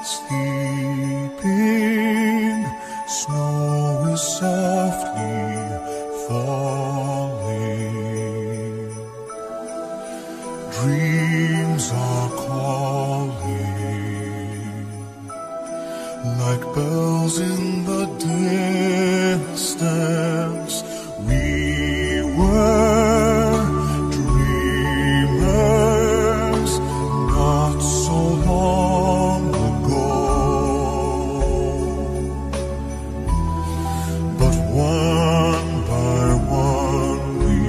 sleeping, snow is softly falling. Dreams are calling, like bells in the distance. We were dreamers not so long ago, but one by one we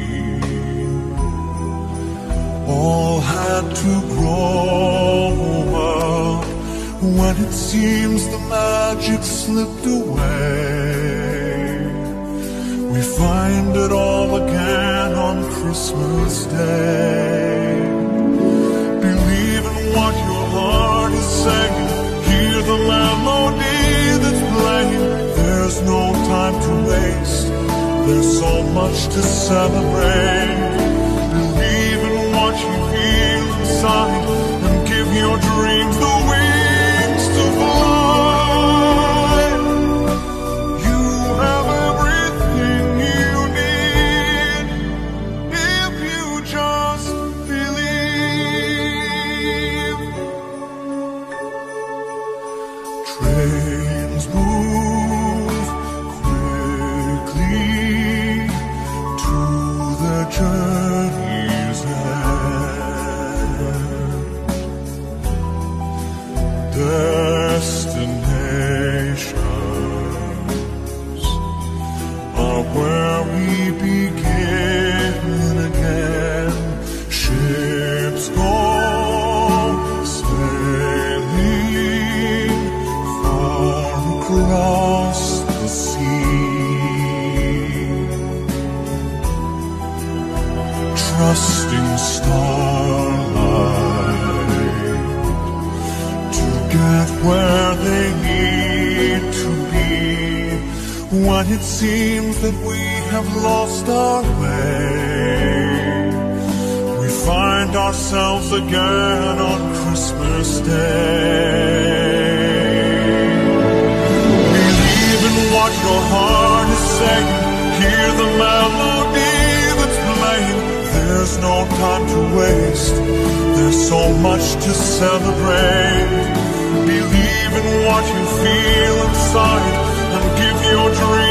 all had to grow up. When it seems the magic slipped away, we find it all again on Christmas Day. Believe in what your heart is saying, hear the melody that's playing. There's no time to waste, there's so much to celebrate. Believe in what you feel inside and give your dreams the wings to fly. You have everything you need if you just believe. Trains move quickly to the journey's end. Destinations are where we begin again. Ships go sailing far across the sea, trusting starlight to get where they need to be. When it seems that we have lost our way, we find ourselves again on Christmas Day. Believe in what your heart is saying, hear the melody that's playing. There's no time to waste, there's so much to celebrate. Believe in what you feel inside and give your dreams